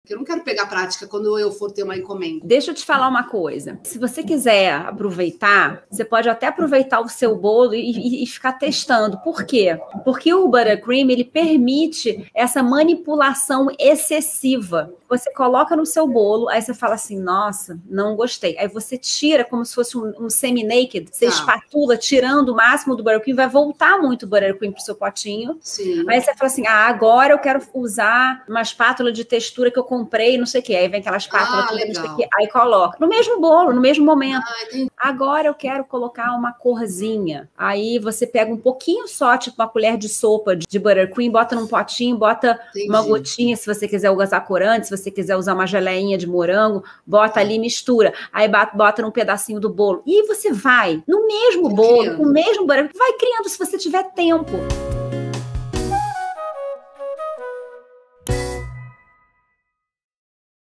Porque eu não quero pegar prática quando eu for ter uma encomenda. Deixa eu te falar uma coisa. Se você quiser aproveitar, você pode até aproveitar o seu bolo e ficar testando. Por quê? Porque o buttercream, ele permite essa manipulação excessiva. Você coloca no seu bolo, aí você fala assim, nossa, não gostei. Aí você tira como se fosse um semi-naked, você espatula, tirando o máximo do buttercream, vai voltar muito o buttercream pro seu potinho. Sim. Aí você fala assim, agora eu quero usar uma espátula de textura que eu comprei, não sei o quê. Aí vem aquela espátula, não sei o quê, aí coloca. No mesmo bolo, no mesmo momento. Agora eu quero colocar uma corzinha. Aí você pega um pouquinho só, tipo uma colher de sopa de buttercream, bota num potinho, bota uma gotinha, se você quiser usar corante, se você quiser usar uma geleinha de morango, bota ali, mistura. Aí bota num pedacinho do bolo. E você vai, no mesmo bolo, com o mesmo buttercream, vai criando se você tiver tempo.